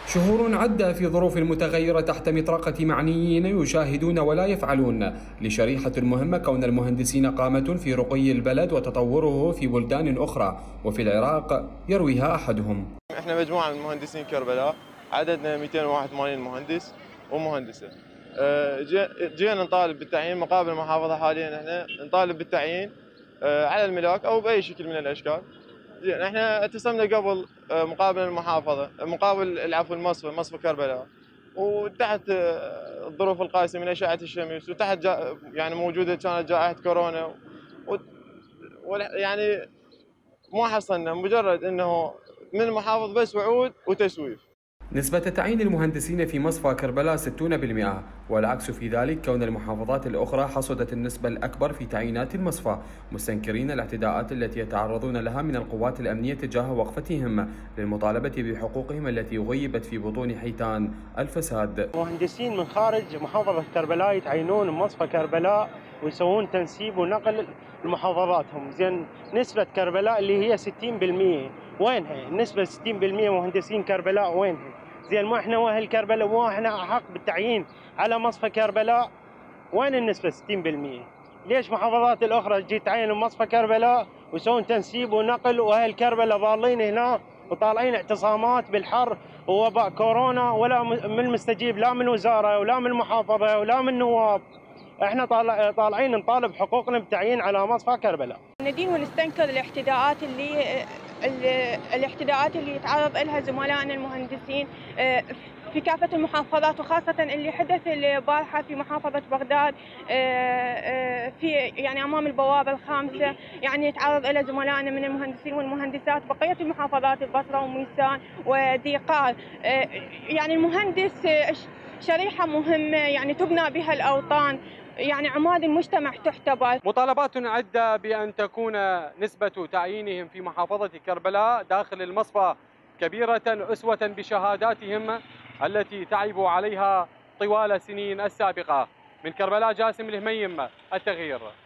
شهور عدة في ظروف متغيرة تحت مطرقة معنيين يشاهدون ولا يفعلون لشريحة مهمة كون المهندسين قامة في رقي البلد وتطوره في بلدان أخرى، وفي العراق يرويها أحدهم. احنا مجموعة من مهندسين كربلاء، عددنا 281 مهندس ومهندسة. جينا نطالب بالتعيين مقابل المحافظة. حاليا احنا نطالب بالتعيين على الملاك أو بأي شكل من الأشكال. زين، احنا اعتصمنا قبل مقابل المحافظة، مقابل العفو مصفى كربلاء، وتحت الظروف القاسية من أشعة الشمس، وتحت يعني موجودة كانت جائحة كورونا، يعني ما حصلنا، مجرد انه من المحافظ بس وعود وتسويف. نسبة تعيين المهندسين في مصفى كربلاء 60%، والعكس في ذلك كون المحافظات الأخرى حصدت النسبة الأكبر في تعيينات المصفى، مستنكرين الاعتداءات التي يتعرضون لها من القوات الأمنية تجاه وقفتهم للمطالبة بحقوقهم التي غيبت في بطون حيتان الفساد. مهندسين من خارج محافظة كربلاء يتعينون مصفى كربلاء ويسوون تنسيب ونقل لمحافظاتهم. زين، نسبة كربلاء اللي هي 60%، وينها النسبة 60% مهندسين كربلاء؟ وينها؟ زين، ما احنا واهل كربلاء، ما احنا احق بالتعيين على مصفى كربلاء؟ وين النسبة 60%؟ ليش محافظات الأخرى تجي تعين مصفى كربلاء ويسوون تنسيب ونقل، وأهل كربلاء ظالين هنا وطالعين اعتصامات بالحر ووباء كورونا، ولا من مستجيب لا من وزارة ولا من محافظة ولا من نواب؟ احنا طالعين نطالب حقوقنا بالتعيين على مصفى كربلاء. ندين ونستنكر الاعتداءات اللي يتعرض لها زملائنا المهندسين في كافة المحافظات، وخاصة اللي حدث البارحة في محافظة بغداد في يعني أمام البوابة الخامسة، يعني يتعرض إلى زملائنا من المهندسين والمهندسات بقية المحافظات البصرة وميسان وديقار. يعني المهندس شريحة مهمة يعني تبنى بها الأوطان، يعني عماد المجتمع تحتضن. مطالبات عدة بأن تكون نسبة تعيينهم في محافظة كربلاء داخل المصفى كبيرة أسوة بشهاداتهم التي تعبوا عليها طوال السنين السابقة. من كربلاء، جاسم الهميم، التغيير.